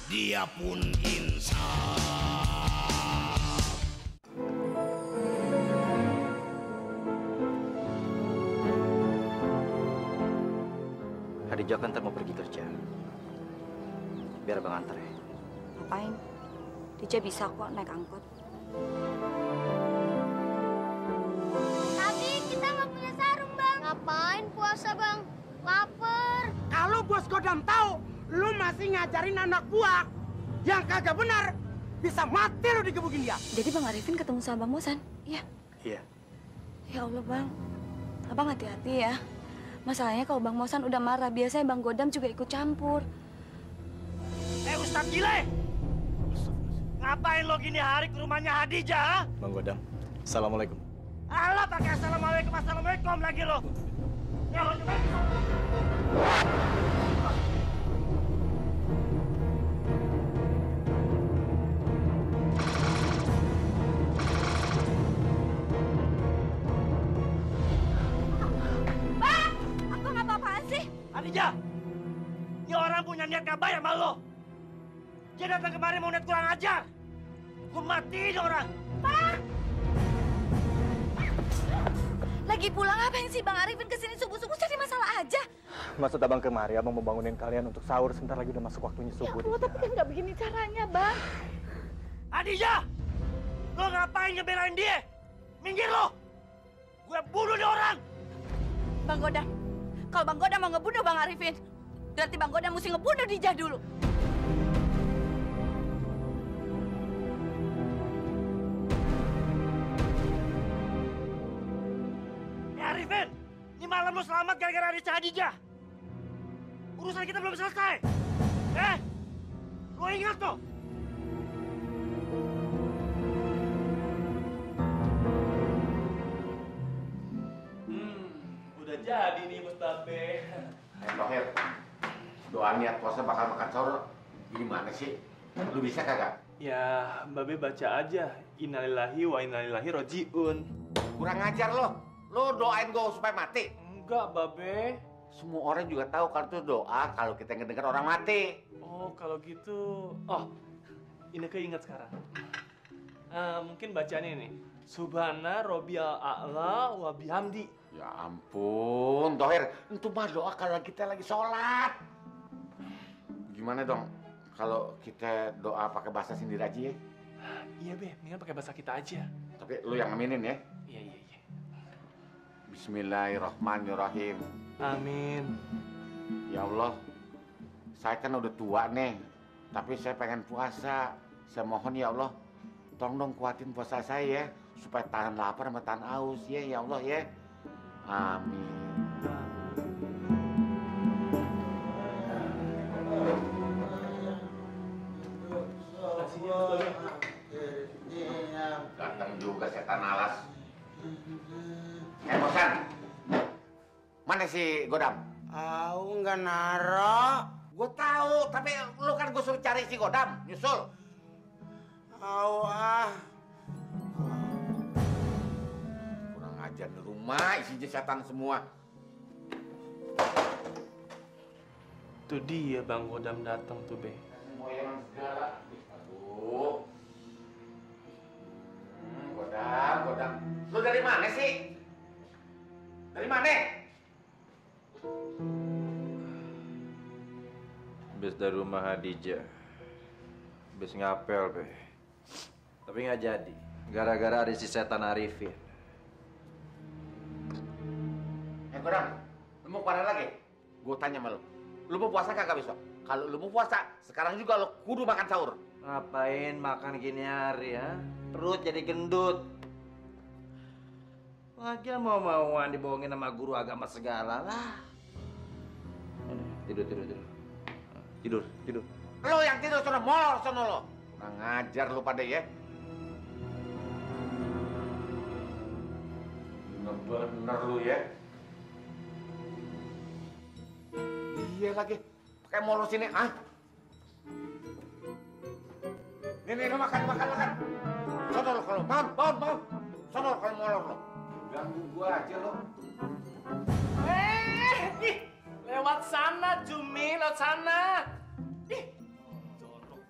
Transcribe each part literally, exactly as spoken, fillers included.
dia pun insaf. Hadijah kan ntar mau pergi kerja. Biar abang antar ya. Ngapain? Dija bisa kok naik angkot. Tapi kita nggak punya sarung, Bang. Ngapain puasa, Bang? Laper. Kalau bos Godam tahu lu masih ngajarin anak buah yang kagak benar, bisa mati lu digebukin dia. Jadi Bang Arifin ketemu sama Bang Mosan? Iya. Iya. Ya Allah, Bang. Abang hati-hati ya. Masalahnya kalau Bang Mosan udah marah, biasanya Bang Godam juga ikut campur. Eh, Ustadz Gile! Ngapain lo gini hari ke rumahnya Hadijah, ha? Bang Godam, assalamualaikum. Alah, pakai assalamualaikum, assalamualaikum lagi lo. Ya, lo coba. Bang! Abang apa-apaan sih? Hadijah! Ini orang punya niat gak baik sama lo. Dia datang kemari mau niat kurang ajar. Gue matiin orang. Bang! Lagi pulang ngapain sih Bang Arifin kesini subuh-subuh cari masalah aja? Maksud abang kemari, abang mau bangunin kalian untuk sahur. Sebentar lagi udah masuk waktunya subuh. Ya Allah, tapi kan nggak begini caranya, Bang. Hadijah! Lo ngapain ngebelain dia? Minggir lo! Gue bunuh dia orang! Bang Godam, kalau Bang Godam mau ngebunuh Bang Arifin, berarti Bang Godam mesti ngebunuh Dijah dulu. Eh Arifin! Ini malam lo selamat gara-gara ada Hadijah. Urusan kita belum selesai. Eh! Lo ingat tuh! Udah jadi nih Mustabe. Ayo Tohir, doa niat puasa bakal makan sahur gimana sih? Lu bisa kagak? Ya, Babe baca aja. Innalillahi wa innalillahi rojiun. Kurang ajar lo. Lo doain gue supaya mati. Enggak, Babe. Semua orang juga tahu kalau itu doa kalau kita ngedengar orang mati. Oh, kalau gitu. Oh, ini keinget sekarang. Ah, mungkin bacanya ini. Subhana Robbiyal A'la wa bihamdi. Ya ampun, Tohir, itu mah doa kalau kita lagi sholat. Gimana dong kalau kita doa pakai bahasa sendiri aja ya? Iya, Be. Mendingan pakai bahasa kita aja. Tapi lu yang aminin ya. Iya, iya, iya. Bismillahirrahmanirrahim. Amin. Ya Allah, saya kan udah tua nih, tapi saya pengen puasa. Saya mohon ya Allah, tolong dong kuatin puasa saya ya, supaya tahan lapar sama tahan aus ya, ya Allah ya. Amin. Datang juga setan alas. Eh, Bosan. Mana si Godam? Tahu nggak naro? Gue tahu, tapi lu kan gue suruh cari si Godam, nyusul. Tahu ah. Kurang ajar di rumah isinya setan semua. Tuh dia Bang Godam datang tuh, Be. Moyang segala. Aduh. Hmm, Godam, Godam. Lu dari mana sih? Dari mana? Habis dari rumah Hadijah. Habis ngapel, Be. Tapi nggak jadi. Gara-gara ada si setan Arifin. Eh, Godam. Lu mau kemana lagi? Gue tanya sama lu. Lu mau puasa kagak besok? Kalau lu mau puasa, sekarang juga lu kudu makan sahur. Ngapain makan gini hari ya? Perut jadi gendut. Lagian mau-mauan dibohongin sama guru agama segala lah. Tidur, tidur, tidur. Tidur, tidur. Lu yang tidur sono molor sono lo. Kurang ngajar lu pada ya. Bener-bener lu ya. Iya lagi. Pakai molor sini, ah. Nih, nih, lu makan, makan, makan. Sono lo kalau bangun, bangun, bangun. Sono lo kalau molor lo. Ganggu gua aja lo. Eh, ih, lewat sana, Jumi, lewat sana. Ih, jorok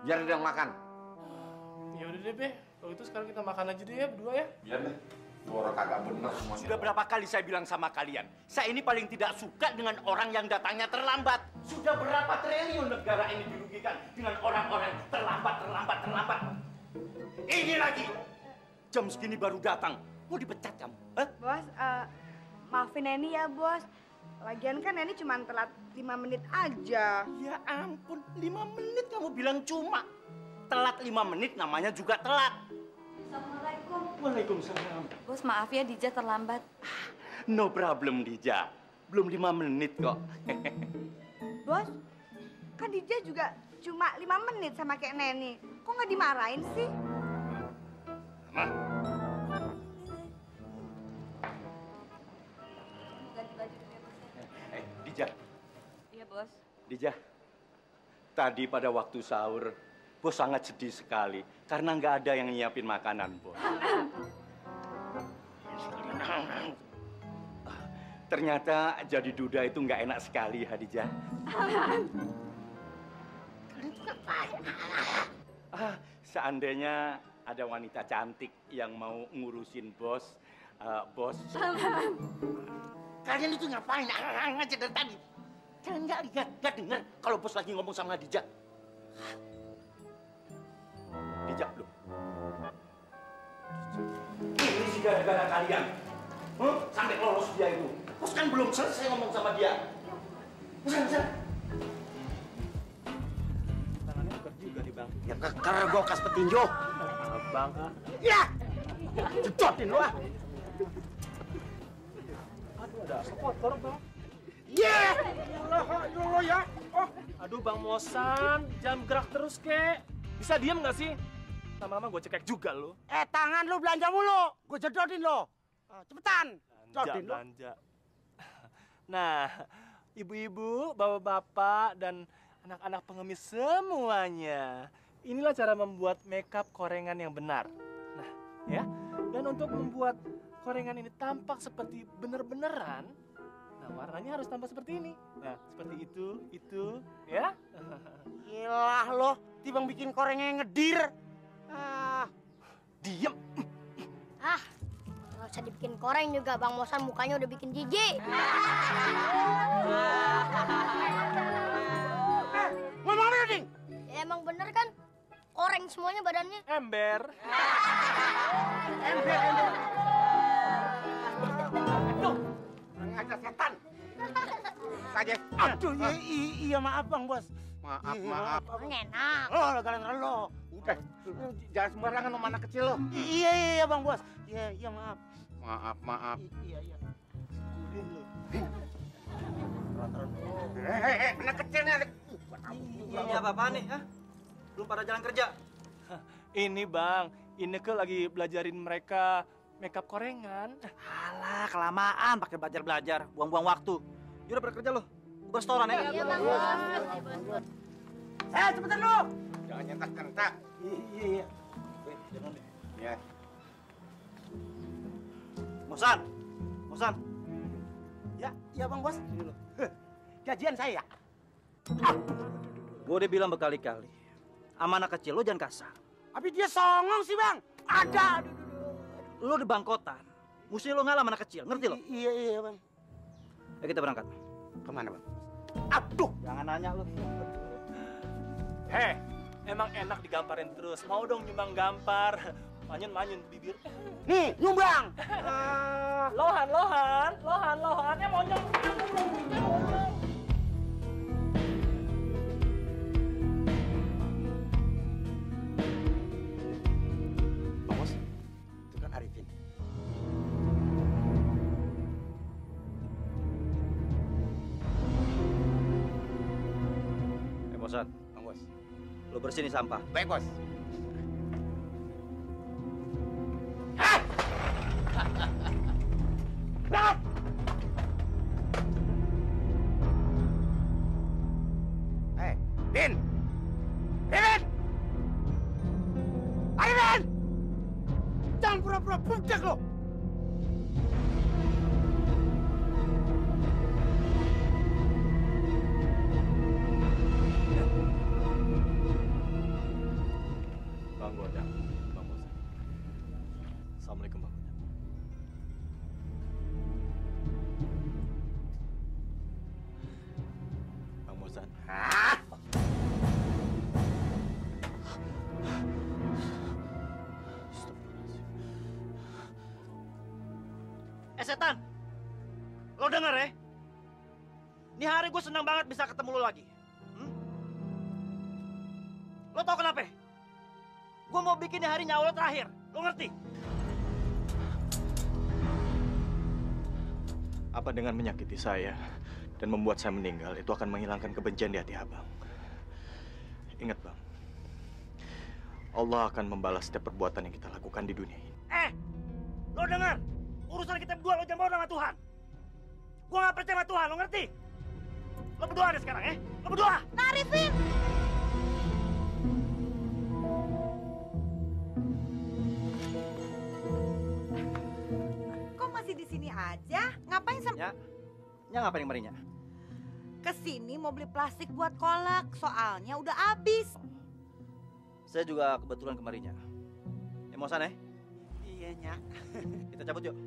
Biar dia yang makan. Ya udah deh, Be. Kalau itu sekarang kita makan aja deh ya berdua ya. Biar deh. Tuh orang kagak bener semuanya. Sudah berapa kali saya bilang sama kalian, saya ini paling tidak suka dengan orang yang datangnya terlambat. Sudah berapa triliun negara ini dirugikan dengan orang-orang terlambat, terlambat, terlambat. Ini lagi, jam segini baru datang, mau dipecat kamu? Hah? Bos, uh, maafin Neni ya, Bos. Lagian kan Neni cuma telat lima menit aja. Ya ampun, lima menit kamu bilang cuma. Telat lima menit namanya juga telat. Assalamualaikum. Waalaikumsalam. Bos, maaf ya Dija terlambat. No problem, Dija. Belum lima menit kok. Bos, kan Dija juga cuma lima menit sama kayak Neni. Kok nggak dimarahin sih? Ma. Ganti baju dulu ya, Bos. Eh, Dija. Iya, Bos. Dija. Tadi pada waktu sahur, Bos sangat sedih sekali karena nggak ada yang nyiapin makanan, Bos. Ternyata jadi duda itu nggak enak sekali, Hadijah. Ah, seandainya ada wanita cantik yang mau ngurusin Bos, uh, Bos. Kalian itu ngapain? Aja dari tadi. Kalian nggak lihat, nggak dengar kalau Bos lagi ngomong sama Hadijah. Dijak belum? Ini sih gara-gara kalian. Huh? Sampai lolos dia itu. Bos kan belum selesai ngomong sama dia. Bukan, bukan. Tangannya bukan juga nih, Bang. Ya keker gua kas petinju. Abang, ah. Ya! Cedotin lu ah. Aduh, ada asap kotor, Bang. Ya! Allah, Allah ya. Oh, Aduh, Bang Mosan, jangan gerak terus, kek. Bisa diam nggak sih? Lama-lama gue cekek juga lo. eh tangan lu belanja mulu. Gua jedotin lo. Ah, cepetan. Belanja, Jedotin lu. belanja. Nah, ibu-ibu, bapak-bapak, dan anak-anak pengemis semuanya. Inilah cara membuat makeup korengan yang benar. Nah, ya. Dan untuk membuat korengan ini tampak seperti bener-beneran, nah warnanya harus tampak seperti ini. Nah, seperti itu, itu, ya. Ilah lo, tibang bikin korengnya ngedir. Ah, Diem. Ah, nggak usah dibikin koreng juga. Bang Mosan mukanya udah bikin jijik. eh, ngomong apa Ding? Ya, emang bener kan? Koreng semuanya badannya. Ember. Ember, ember. Aduh, ngajar setan. Saja. Aduh, iya, iya, iya maaf Bang Bos. Maaf, Iya, maaf. Oh, enak. Oh, gara-gara lo. Udah, jangan sembarangan sama anak kecil lo. Iya, iya, iya Bang Bos. Iya, iya maaf. Maaf, maaf. I- Iya, iya. Kurin lo. Hehehe, anak kecil nih. Iya, apa-apaan nih, hah? Belum pada jalan kerja? Ini Bang, Ineke lagi belajarin mereka makeup korengan. Alah, kelamaan pakai belajar-belajar, buang-buang waktu. Yaudah pada kerja lo, buka restoran ya. Iya, Bang Bos. Eh, cepetan lo. Jangan nyentak-nyentak. Iya, iya. Ya. Mosan, Mosan. Ya, iya Bang Bos. Heh, gajian saya. Gue udah bilang berkali-kali, sama anak kecil lo jangan kasar. Tapi dia songong sih Bang. Ada. Aduh, aduh, aduh. Lo di bangkotan, mesti lo ngalah sama anak kecil, ngerti lo? I- Iya, iya Bang. Ya kita berangkat. Kemana Bang? Aduh. Jangan nanya lo. Heh, emang enak digamparin terus. Mau dong nyumbang gampar. Manyun-manyun bibir. Nih, nyumbang. Lohan, lohan, lohan, lohan. Ya mau nyong. Bang Bos, itu kan Arifin. Eh Mosan, Bang Bos. lo bersihin sampah. Baik, Bos. Berangkat. Eh, Din. Din. Arifin. Jangan pura-pura budak lo. setan. Lo denger ya? Ini hari gue senang banget bisa ketemu lo lagi. Hmm? Lo tau kenapa? Gue mau bikin hari nyawa lo terakhir. Lo ngerti? Apa dengan menyakiti saya dan membuat saya meninggal itu akan menghilangkan kebencian di hati abang? Ingat bang, Allah akan membalas setiap perbuatan yang kita lakukan di dunia ini. Eh, lo dengar? Urusan kita berdua lo jangan bawa sama Tuhan. Gue gak percaya sama Tuhan, lo ngerti? Lo berdoa deh sekarang, eh? Lo berdoa! Nah, Arifin! Kok masih di sini aja? Ngapain sama... Ya, ya ngapain Marinya? Kesini mau beli plastik buat kolak, soalnya udah habis. Saya juga kebetulan kemarinya. Ya mau sana ya? Iya, Nyak. Kita cabut yuk.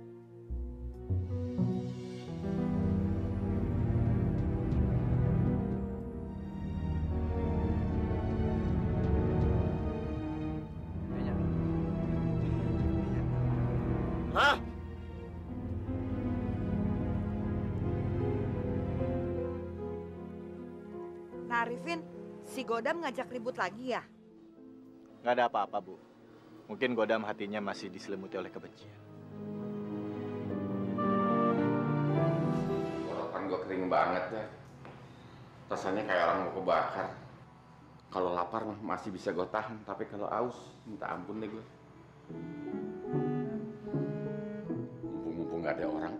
Hah? Nah, Arifin, si Godam ngajak ribut lagi ya? Nggak ada apa-apa, Bu. Mungkin Godam hatinya masih diselimuti oleh kebencian. Tenggorokan gue kering banget ya. Rasanya kayak orang mau kebakar. Kalau lapar mah masih bisa gue tahan, tapi kalau aus, minta ampun deh gue. Mumpung-mumpung nggak ada orang.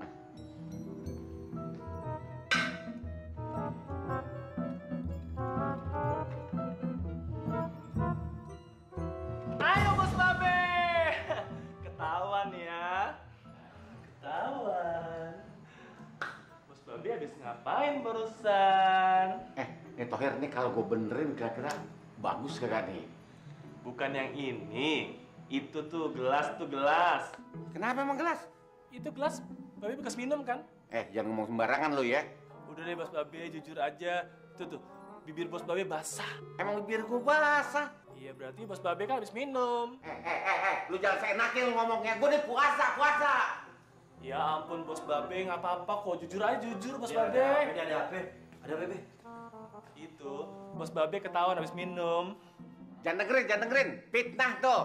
Ayo Bos Babe, ketahuan ya, ketahuan. Bos Babe habis ngapain barusan? Eh, nih Tohir nih kalau gue benerin kira-kira bagus kagak nih? Bukan yang ini, itu tuh gelas tuh gelas. Kenapa emang gelas? Itu gelas Babe bekas minum kan? Eh, jangan ngomong sembarangan lo ya. Udah deh Bos Babe, jujur aja. Tuh tuh, bibir Bos Babe basah. Emang bibir gue basah? Iya berarti Bos Babe kan habis minum. Eh, eh, eh, eh, lu jangan seenaknya lu ngomongnya. Gue nih puasa, puasa. Ya ampun Bos Babe, nggak apa-apa kok. Jujur aja jujur Bos Ya, Babe. ada apa? Ada apa? Ada apa? Itu, Bos Babe ketahuan habis minum. Jangan dengerin, jangan dengerin. Fitnah tuh.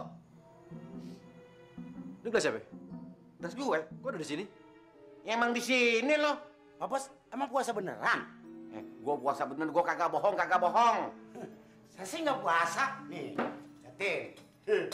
Ini gelas siapa? Gelas gue. Kok ada di sini? Ya emang di sini loh. Pak Bos, emang puasa beneran? Eh, gue puasa bener, gue kagak bohong, kagak bohong. Saya sih nggak puasa. Nih, catin. Eh,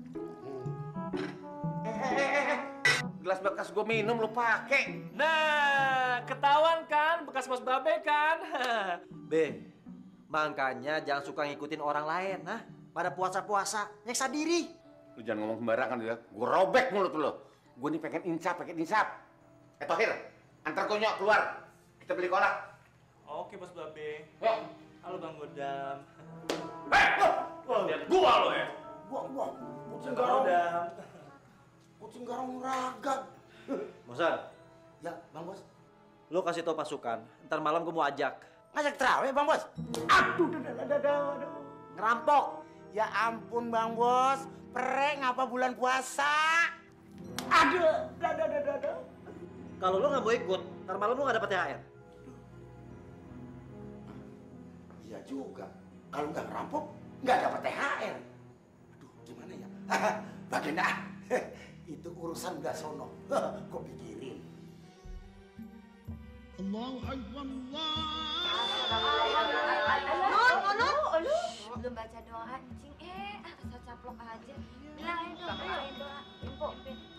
eh, eh, eh. Gelas bekas gue minum lu pakai. Nah, ketahuan kan bekas Bos Babe kan? B, makanya jangan suka ngikutin orang lain, nah. Pada puasa-puasa, nyeksa diri. Lu jangan ngomong sembarangan ya. Gue robek mulut lu. Gue nih pengen insap, pengen insap. Eh Tohir, antar konyok keluar. Kita beli kolak. Oke Bos Babe. Yuk. Halo Bang Godam. Eh, wah, Lihat gua lo ya. Buang, buang. Kucing Bang garong. Godam. Kucing garong ragat. Bosan, Ya, Bang Bos. lo kasih tau pasukan. Ntar malam gue mau ajak. Ngajak terawih, Bang Bos. Aduh, aduh, aduh, aduh, aduh. Ngerampok. Ya ampun, Bang Bos. Pereng apa bulan puasa? Aduh, aduh, aduh, aduh, aduh. Kalau lo nggak mau ikut, ntar malam lo nggak dapat T H R. Iya juga. Kalau nggak ngerampok, nggak dapat T H R. Aduh, gimana ya? Bagian ah. Itu urusan udah sono. Kok pikirin. Allahu Akbar Nun, Nun, lu belum baca doa anjing. Eh, asal caplok aja. Bilangin dong, bilangin doa. Info.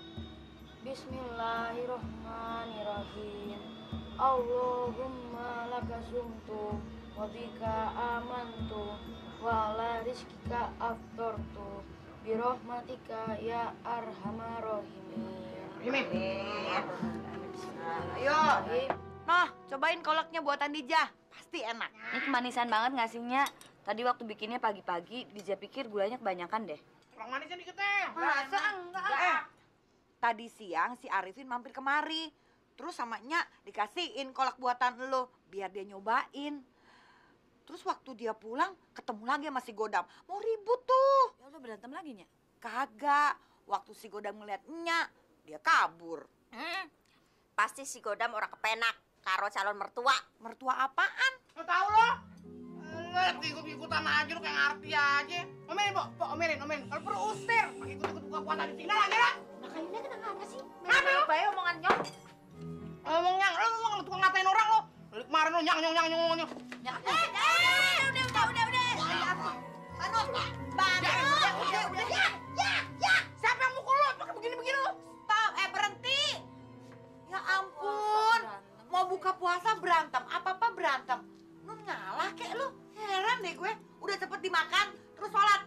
Bismillahirrahmanirrahim. Allahumma laka sumtu wa bika amantu wa ala rizkika aftartu bi rahmatika ya arhamar rahimin. Amin. Ayo. Noh, cobain kolaknya buatan Dija. Pasti enak. Ini kemanisan banget ngasihnya. Tadi waktu bikinnya pagi-pagi, Dija pikir gulanya kebanyakan deh. Kurang manisnya dikit deh. Masa enggak? Eh, tadi siang si Arifin mampir kemari. Terus sama Nya dikasihin kolak buatan lo biar dia nyobain. Terus waktu dia pulang ketemu lagi sama si Godam. Mau ribut tuh. Ya lo berantem lagi, Nya? Kagak. Waktu si Godam ngeliat Nya, dia kabur. Hmm, pasti si Godam orang kepenak karo calon mertua. Mertua apaan? Lo tahu lo? Lo ikut-ikutan aja lo kayak ngerti aja. Omelin, Bo, Bo, omelin, omelin. Kalau perlu usir, pakai ikut-ikut buka puasa di sini aja lah. Nah, kayaknya kenapa sih? Kenapa lo? Baik omongan nyong. Ngomong nyang, lo ngomong tukang ngatain orang lo. Dari kemarin lo nyang, nyong, nyang, nyong, nyong. Eh, udah, udah, udah, udah, udah. Ya ampun. Banu, Banu. Udah, udah, udah. Ya, ya, ya. Siapa yang mukul lo? Pakai begini-begini lo. Stop, eh berhenti. Ya ampun, mau buka puasa berantem, apa-apa berantem. Lu ngalah kek lu, heran deh gue. Udah cepet dimakan, terus sholat.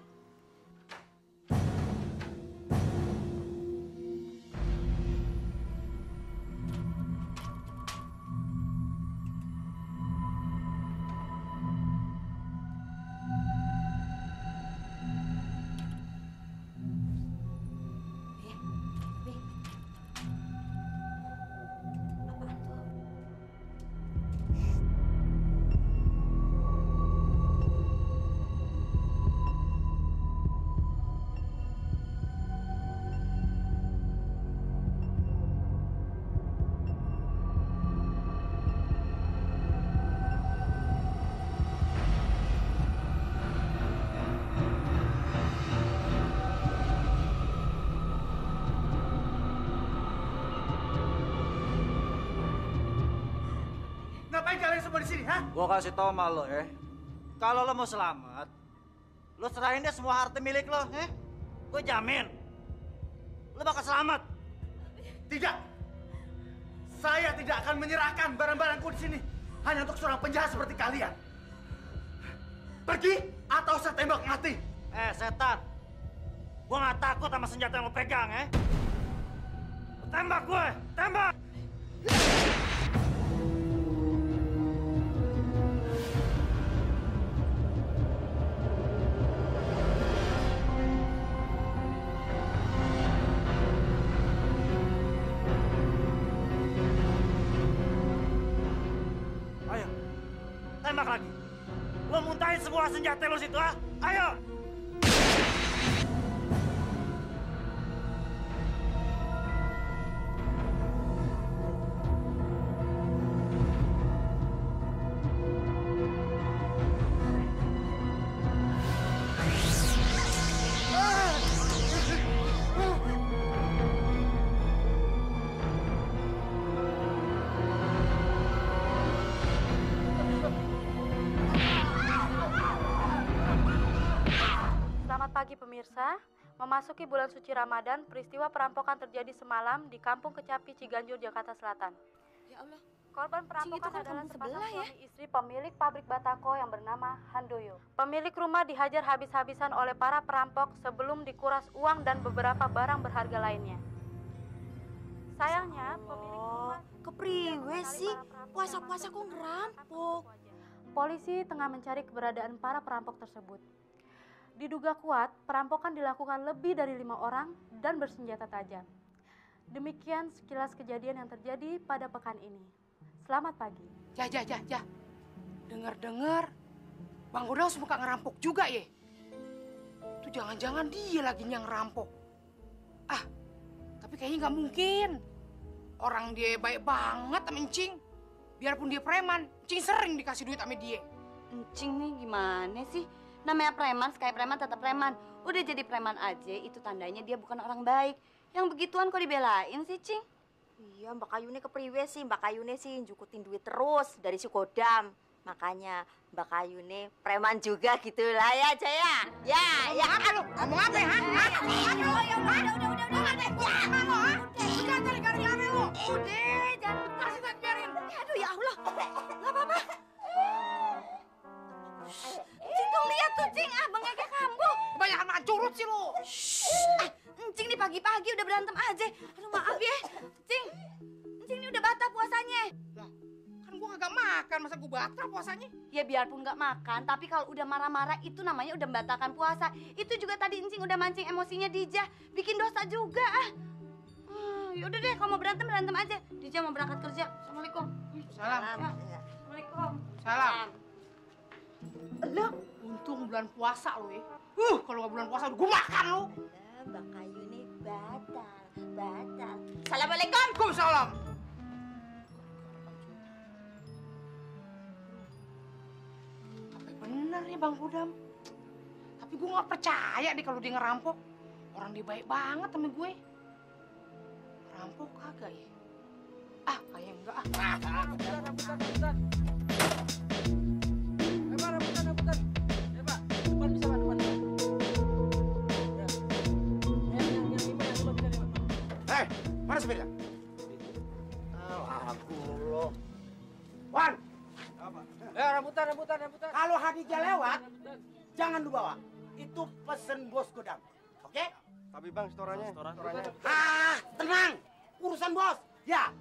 Ngapain kalian semua di sini, ha? Gua kasih tau sama lo ya, kalau lo mau selamat, lo serahin deh semua harta milik lo, eh? Gue jamin, lo bakal selamat. Tidak. Saya tidak akan menyerahkan barang-barangku di sini hanya untuk seorang penjahat seperti kalian. Pergi atau saya tembak mati. Eh setan, gue nggak takut sama senjata yang lo pegang, eh? Tembak gue, tembak! Ayo, tembak lagi. Lo muntahin semua senjata lo situ, ah? Ayo! Selamat pagi pemirsa. Memasuki bulan suci Ramadan, peristiwa perampokan terjadi semalam di Kampung Kecapi, Ciganjur, Jakarta Selatan. Ya Allah. Korban perampokan kan adalah kampung sepasang sebelah, ya? suami istri pemilik pabrik batako yang bernama Handoyo. Pemilik rumah dihajar habis-habisan oleh para perampok sebelum dikuras uang dan beberapa barang berharga lainnya. Sayangnya, pemilik rumah Kepriwe sih? Puasa-puasa kok ngerampok? Polisi tengah mencari keberadaan para perampok tersebut. Diduga kuat, perampokan dilakukan lebih dari lima orang dan bersenjata tajam. Demikian sekilas kejadian yang terjadi pada pekan ini. Selamat pagi. Ja, ja, ja, ja. Dengar-dengar, Bang Godam suka ngerampok juga ya? Tuh jangan-jangan dia lagi yang ngerampok. Ah, tapi kayaknya nggak mungkin. Orang dia baik banget sama Encing. Biarpun dia preman, Encing sering dikasih duit sama dia. Encing nih gimana sih? Namanya preman, sekali preman tetap preman. Udah jadi preman aja, itu tandanya dia bukan orang baik. Yang begituan kok dibelain sih, Cing? Iya, Mbak Kayune kepriwe sih? Mbak Kayune sih jukutin duit terus dari si Godam. Makanya Mbak Kayune preman juga gitu lah ya, Jaya. Ya, ya. Ngomong apa lu? Ngomong apa ya? Hah? Hah? Aduh, ya udah, udah, udah, udah, udah. Jangan lo, ha? Udah cari gara-gara lo. Udah, jangan kasih tak biarin. Aduh ya Allah, nggak apa-apa. Cing tuh lihat tuh, Cing. Ah, Bang Eke kambuh. Kebanyakan makan curut sih lo. Ah, Encing nih pagi-pagi udah berantem aja. Aduh maaf ya, Cing. Encing ini udah batal puasanya. Lah, kan gua kagak makan, masa gua batal puasanya? Ya biarpun nggak makan, tapi kalau udah marah-marah itu namanya udah membatalkan puasa. Itu juga tadi Encing udah mancing emosinya Dija, bikin dosa juga ah. Hmm, yaudah deh, kalau mau berantem berantem aja. Dija mau berangkat kerja. Assalamualaikum. Salam. Ya. Assalamualaikum. Salam. Lo, untung bulan puasa lo ya. Uh, kalau nggak bulan puasa udah gua makan lo. Mbak Kayune batal. batal. Assalamualaikum. Waalaikumsalam. Apa bener ya Bang Godam? Tapi gue nggak percaya deh kalau dia ngerampok. Orang dia baik banget sama gue. Rampok kagak ya? Ah, kayak enggak ah. Ah, rambutan, rambutan, rambutan. Eh, Pak, rambutan, rambutan. Eh, Pak, depan bisa, Pak, depan. Ya. Yang, yang, yang lima, yang lima bisa, Pak. Hei, mana sepeda? Oh, aku lo. Wan! Apa? Eh, rambutan, rambutan, rambutan. Kalau Hadijah lewat, jangan lu bawa. Itu pesen bos Godam. Oke? Tapi bang, setorannya. Setorannya. Ah, tenang. Urusan bos. Ya.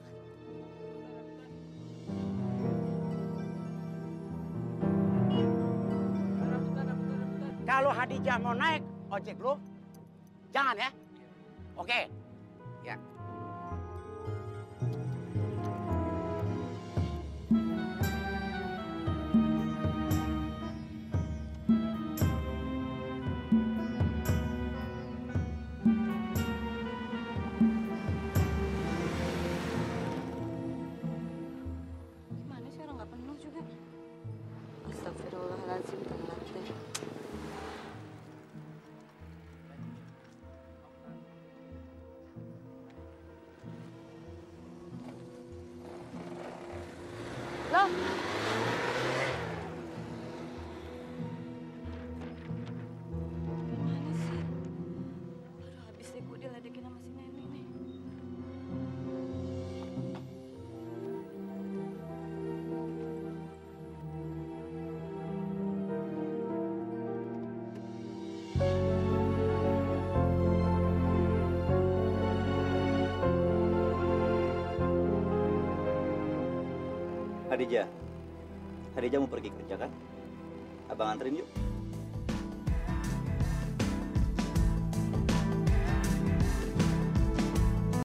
Kalau Hadijah mau naik ojek lu, jangan ya. Oke. Ya. Gimana sih orang nggak penuh juga? Astagfirullahaladzim, telat deh. Loh, gimana sih? Aduh, habis deh gue diledekin sama si Neni nih. Hadijah, Hadijah mau pergi kerja kan? Abang anterin yuk.